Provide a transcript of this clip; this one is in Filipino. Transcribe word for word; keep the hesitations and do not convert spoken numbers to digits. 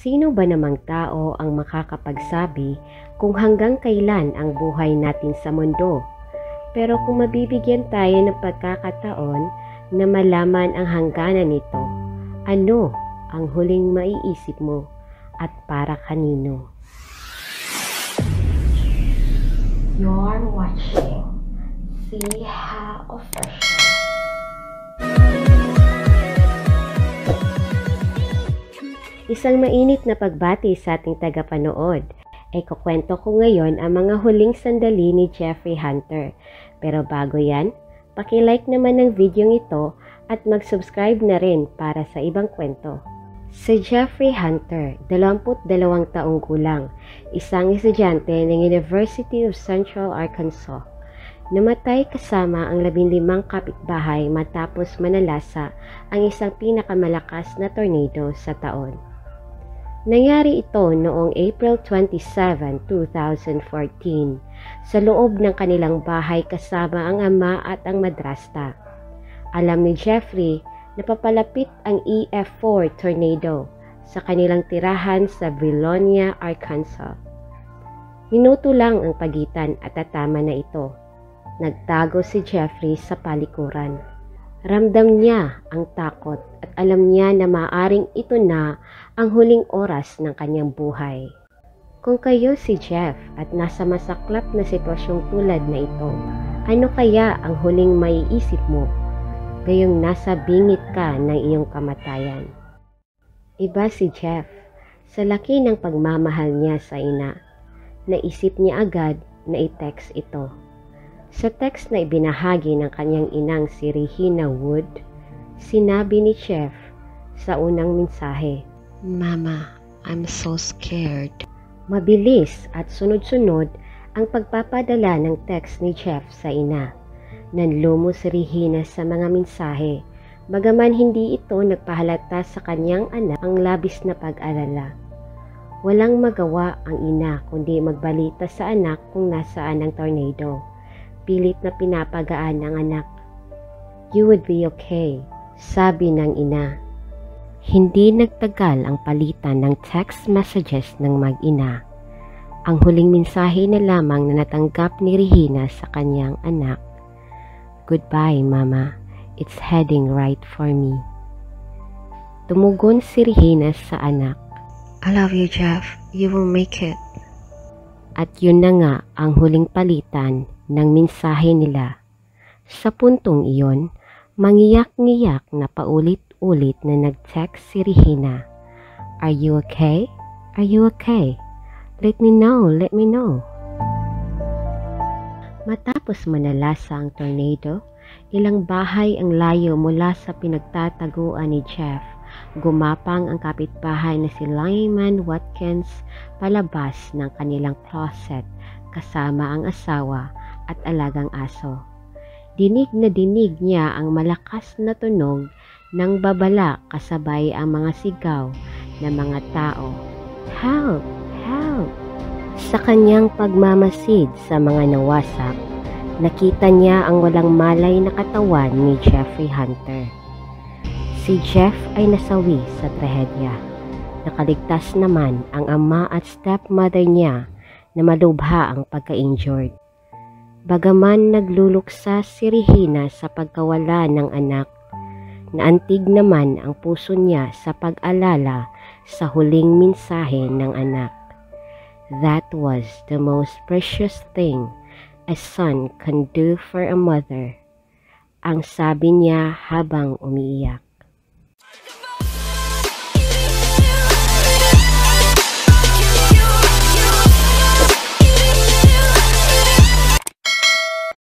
Sino ba namang tao ang makakapagsabi kung hanggang kailan ang buhay natin sa mundo? Pero kung mabibigyan tayo ng pagkakataon na malaman ang hangganan nito, ano ang huling maiisip mo at para kanino? You're watching Siha Official. Isang mainit na pagbati sa ating tagapanood. Ay kukwento ko ngayon ang mga huling sandali ni Jeffrey Hunter. Pero bago yan, paki-like naman ng video ito at mag-subscribe na rin para sa ibang kwento. Si Jeffrey Hunter, dalawampu't dalawang taong gulang, isang estudyante ng University of Central Arkansas. Namatay kasama ang labinlimang kapitbahay matapos manalasa ang isang pinakamalakas na tornado sa taon. Nangyari ito noong April twenty-seventh, two thousand fourteen sa loob ng kanilang bahay kasama ang ama at ang madrasta. Alam ni Jeffrey na papalapit ang E F four tornado sa kanilang tirahan sa Vilonia, Arkansas. Minuto lang ang pagitan at tatama na ito. Nagtago si Jeffrey sa palikuran. Ramdam niya ang takot at alam niya na maaring ito na ang huling oras ng kanyang buhay. Kung kayo si Jeff at nasa masaklap na sitwasyong tulad na ito, ano kaya ang huling maiisip mo gayong nasa bingit ka ng iyong kamatayan? Iba si Jeff. Sa laki ng pagmamahal niya sa ina, naisip niya agad na i-text ito. Sa text na ibinahagi ng kanyang inang si Regina Wood, sinabi ni Jeff sa unang mensahe, Mama, I'm so scared. Mabilis at sunod-sunod ang pagpapadala ng text ni Jeff sa ina. Nanlumo si Regina sa mga mensahe, bagaman hindi ito nagpahalata sa kanyang anak ang labis na pag-alala. Walang magawa ang ina kundi magbalita sa anak kung nasaan ang tornado. Pilit na pinapagaan ng anak. You would be okay, sabi ng ina. Hindi nagtagal ang palitan ng text messages ng mag-ina. Ang huling mensahe na lamang na natanggap ni Regina sa kanyang anak. Goodbye, Mama. It's heading right for me. Tumugon si Regina sa anak. I love you, Jeff. You will make it. At yun na nga ang huling palitan ng mensahe nila. Sa puntong iyon, mangiyak-ngiyak na paulit-ulit na nag-text si Regina. Are you okay? Are you okay? Let me know, let me know. Matapos manalasa ang tornado, ilang bahay ang layo mula sa pinagtataguan ni Jeff. Gumapang ang kapitbahay na si Lyman Watkins palabas ng kanilang closet kasama ang asawa at alagang aso. Dinig na dinig niya ang malakas na tunog ng babala kasabay ang mga sigaw ng mga tao. Help! Help! Sa kanyang pagmamasid sa mga nawasak, nakita niya ang walang malay na katawan ni Jeffrey Hunter. Si Jeff ay nasawi sa trahedya. Nakaligtas naman ang ama at stepmother niya na malubha ang pagka-injured. Bagaman nagluluksa si Regina sa pagkawala ng anak, naantig naman ang puso niya sa pag-alala sa huling mensahe ng anak. That was the most precious thing a son can do for a mother, ang sabi niya habang umiiyak.